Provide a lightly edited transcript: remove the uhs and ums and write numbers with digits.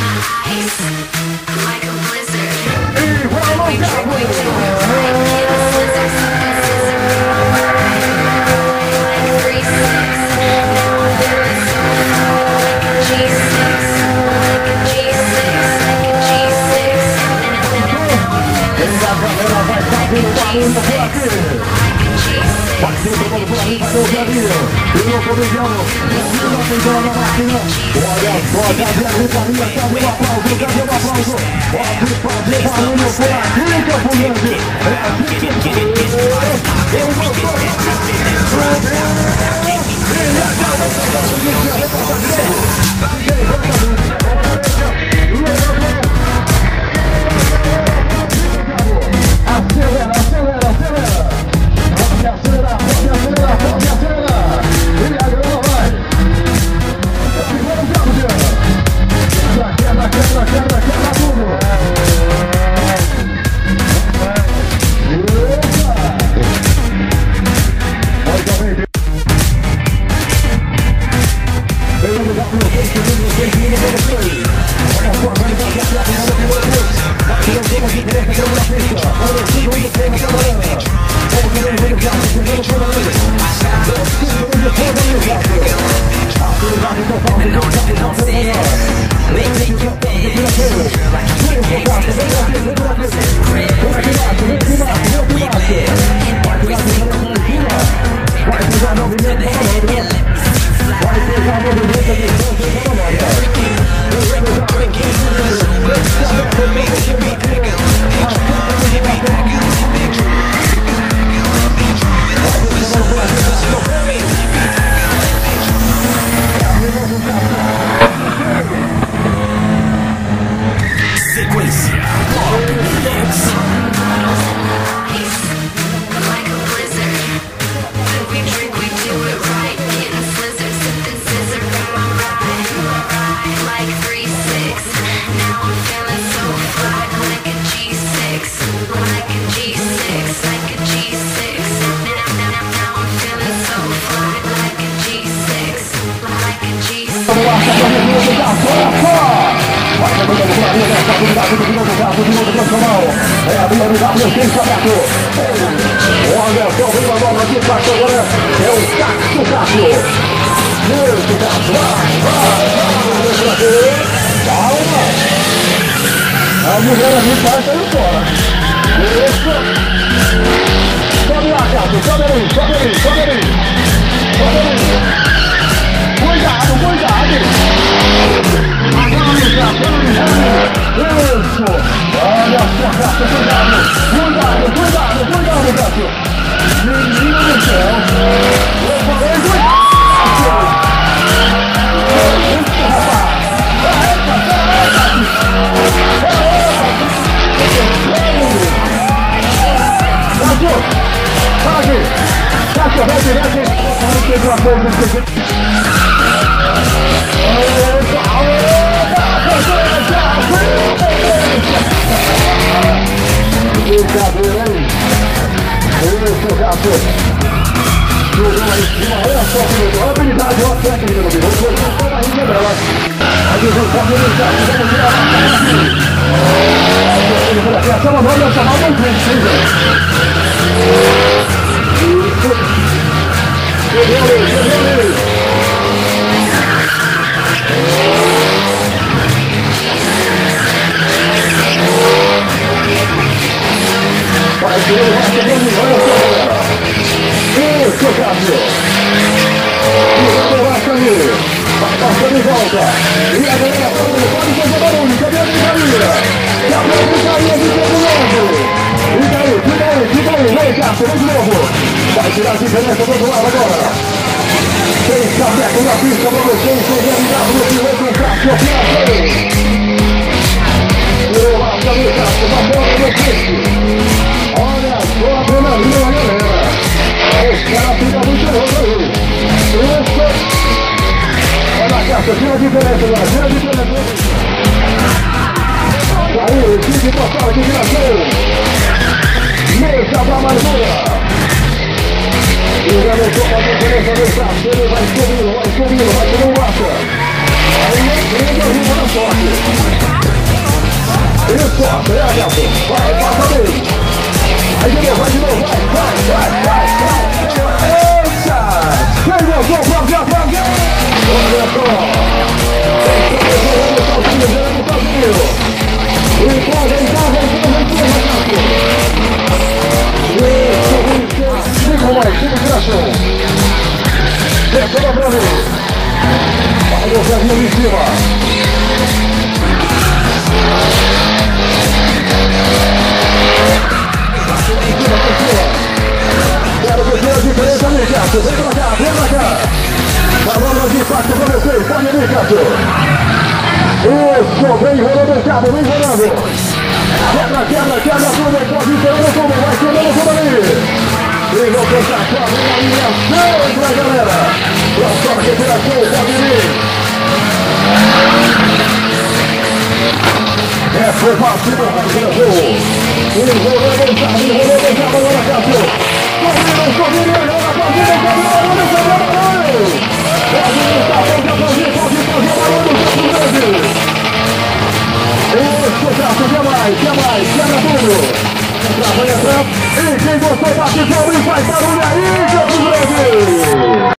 A mulher ali vai sair fora. Isso. Sobe lá, Cássio. Sobe ali, sobe ali, sobe ali. Sobe ali. Cuidado, cuidado. Agora, Cássio. Isso. Olha só, Cássio, cuidado. Cuidado, cuidado, cuidado, Cássio. Menino do céu. Eu falei, cuidado. Isso, rapaz. Cássio, vai direto. Não teve uma coisa que brincadeira, hein? Isso, Cássio. Jogou lá em cima, olha só que habilidade, olha a técnica do Bilu. Foi toda a linha dela. A divisão pode brincar, vamos tirar a essa manobra é chamada um frente, hein, isso. Chegou ali, chegou ali. Vai, chegou, vai, chegou, olha só, galera. Isso, Cássio. Isso, vai, Camilo. Vai passando em volta. E a galera pode fazer barulho. Cadê a brincadeira? E a brincadeira de todo mundo. Fica aí. Vai, Cássio, vamos de novo. Vai tirar a diferença do outro lado agora. Tem cabeça na pista pra vocês. Chegando ligado no piloto, Cássio, Cássio. Tirou lá, cadê o Cássio? Bateu no peixe. Olha só a adrenalina, galera. Os caras ficam muito loucos aí. Isso. Olha a Cássio, tira a diferença agora, tira a diferença. Aí, equipe total de Brasil. Mesa da Amargura. E o garoto faz a diferença do Cássio. Ele vai subindo, vai subindo, vai subindo o Massa. Aí, ele arriba na sorte. Corta, Nelson. Vai, passa bem. Aí de novo, vai. Eita! Quem voltou pra Gabriel? Olha só. E pode entrar, Cinco geração. Desceu pra mim. Vai o Brasil em cima. Quero que tenha a diferença ali, Cássio. Vem pra cá. Falando de impacto pra vocês. Pode vir, Cássio. Isso, vem rolando o cabo, vem rolando. Quebra tudo, pode ir pegando tudo, vai quebrando tudo ali. Vem no contato, vem a linha sempre, galera. Próxima recuperação, pode vir. Essa é fácil, enrolando o cabo, agora, Cássio. Correndo, agora, pode ir, quer tudo. Vai entrar. E quem gostou, bate palma e faz barulho aí, Campo Grande.